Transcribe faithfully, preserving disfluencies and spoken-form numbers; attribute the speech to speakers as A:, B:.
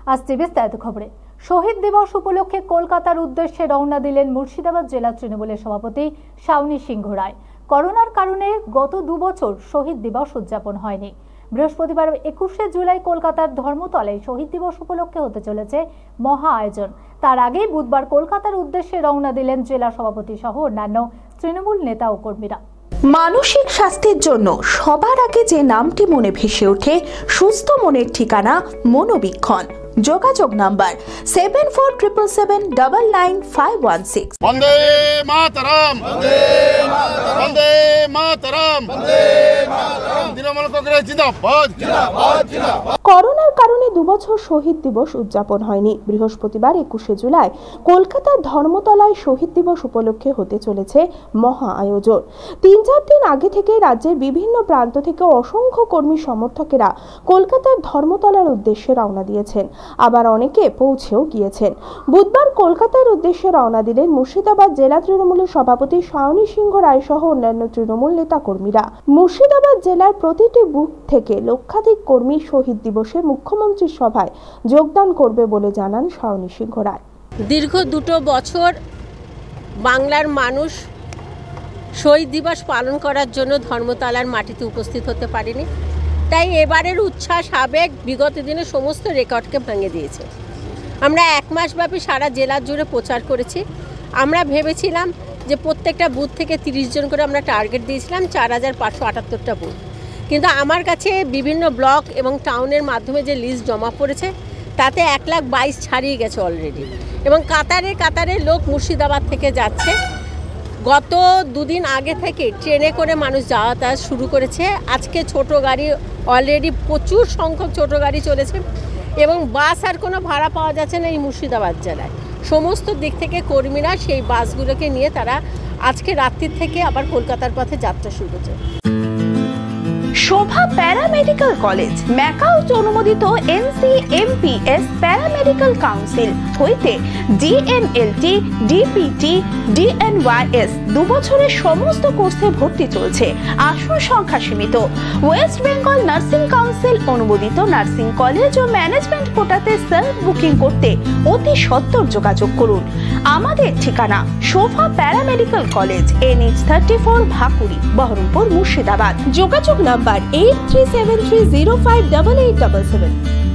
A: আসছে বিস্তারিত খবরে। শহীদ দিবস উপলক্ষে কলকাতার উদ্দেশ্যে রওনা দিলেন মুর্শিদাবাদ জেলা তৃণমূলের সভাপতি শাওনী সিংহ রায়। করোনার কারণে গত দু বছর শহীদ দিবস উদযাপন হয়নি। বৃহস্পতিবার একুশে জুলাই কলকাতার ধর্মতলায় শহীদ দিবস উপলক্ষে হতে চলেছে মহা আয়োজন। তার আগেই বুধবার কলকাতার উদ্দেশ্যে রওনা দিলেন জেলা সভাপতি সহ অন্যান্য তৃণমূল নেতা ও কর্মীরা।
B: মানসিক স্বাস্থ্যের জন্য সবার আগে যে নামটি মনে ভেসে ওঠে, সুস্থ মনের ঠিকানা মনোবীক্ষণ। যোগাযোগ number seven four triple seven double nine five one six.
C: বন্দে মাতরম, বন্দে মাতরম, বন্দে মাতরম, বন্দে মাতরম। তৃণমূল কংগ্রেস জিন্দাবাদ, জিন্দাবাদ, জিন্দাবাদ।
B: করোনার কারণে দুবছর শহীদ দিবস উদযাপন হয়নি। বৃহস্পতিবার একুশে জুলাই কলকাতার ধর্মতলায় শহীদ দিবস উপলক্ষে হতে চলেছে মহা আয়োজন। তিন চার দিন আগে থেকে রাজ্যের বিভিন্ন প্রান্ত থেকে অসংখ্য কর্মী সমর্থকেরা কলকাতার ধর্মতলার উদ্দেশ্যে রওনা দিয়েছেন, আবার অনেকে পৌঁছেও গিয়েছেন। বুধবার কলকাতার উদ্দেশ্যে রওনা দিলেন মুর্শিদাবাদ জেলা তৃণমূলের সভাপতি শাওনী সিংহ রায় সহ অন্যান্য তৃণমূল নেতা কর্মীরা। মুর্শিদাবাদ জেলার প্রতিটি বুথ থেকে লক্ষাধিক কর্মী শহীদ দিবসে মুখ্যমন্ত্রীর সভায় যোগদান করবে বলে জানান শাওনী সিংহ রায়।
D: দীর্ঘ দুটো বছর বাংলার মানুষ শহীদ দিবস পালন করার জন্য ধর্মতলার মাটিতে উপস্থিত হতে পারেনি, তাই এবারের উচ্ছ্বাস আবেগ বিগত দিনে সমস্ত রেকর্ডকে ভেঙে দিয়েছে। আমরা এক মাসব্যাপী সারা জেলা জুড়ে প্রচার করেছি। আমরা ভেবেছিলাম যে প্রত্যেকটা বুথ থেকে তিরিশ জন করে আমরা টার্গেট দিয়েছিলাম, চার হাজার পাঁচশো আটাত্তরটা বুথ। কিন্তু আমার কাছে বিভিন্ন ব্লক এবং টাউনের মাধ্যমে যে লিস্ট জমা পড়েছে তাতে এক লাখ বাইশ ছাড়িয়ে গেছে অলরেডি, এবং কাতারে কাতারে লোক মুর্শিদাবাদ থেকে যাচ্ছে। গত দুদিন আগে থেকে ট্রেনে করে মানুষ যাতায়াত শুরু করেছে। আজকে ছোট গাড়ি অলরেডি প্রচুর সংখ্যক ছোট গাড়ি চলেছে, এবং বাস আর কোনো ভাড়া পাওয়া যাচ্ছে না এই মুর্শিদাবাদ জেলায়। সমস্ত দিক থেকে কর্মীরা সেই বাসগুলোকে নিয়ে তারা আজকে রাত্রির থেকে আবার কলকাতার পথে যাত্রা শুরু করেছে।
B: শোভা প্যারামেডিক্যাল কলেজ ম্যাকাউট অনুমোদিত এনসিএমপিএস প্যারামেডিক্যাল কাউন্সিল হইতে ডিএমএলটি, ডিপিটি, ডিএনওয়াইএস দু বছরের সমস্ত কোর্সে ভর্তি চলছে। আসন সংখ্যা সীমিত। ওয়েস্ট বেঙ্গল নার্সিং কাউন্সিল অনুমোদিত নার্সিং কলেজ ও ম্যানেজমেন্ট কোটাতে সেলফ বুকিং করতে অতি সত্বর যোগাযোগ করুন। আমাদের ঠিকানা Shobha paramedical college, NH thirty four, Bhakuri, Berhampore, Murshidabad. যোগাযোগ number eight three seven three zero five double eight double seven.